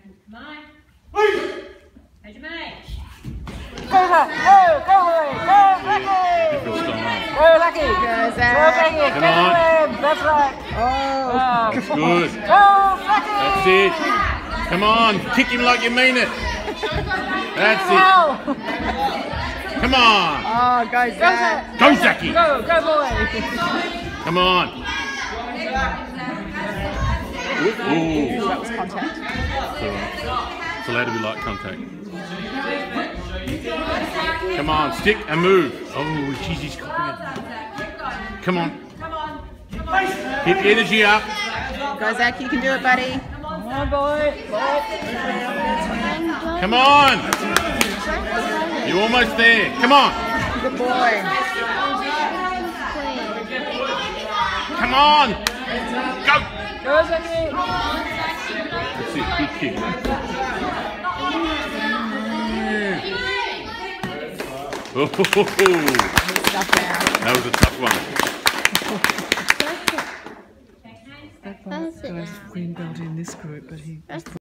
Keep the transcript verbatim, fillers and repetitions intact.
Come on. Benjamin. Go, go, go, go, Lucky! Go, Lucky! Go, Zach! Go, Lucky! Come on. That's right! Oh! Good. Go, Lucky! That's it. Come on, kick him like you mean it. That's it. Come on. Oh, go, Zach! Go, Zachy. Go, go, boy! Come on. Ooh. That was contact. It's allowed to be light contact. Come on, stick and move. Oh, jeez, he's copying it. Come on. Keep the energy up. Go, Zach, you can do it, buddy. Come on, boy. Come on. You're almost there. Come on. Good boy. Come on. Go. Go, Zachy. That's it, good kick. Oh, ho, ho, ho. That was a tough one. That's it. Green belt in this group, but he.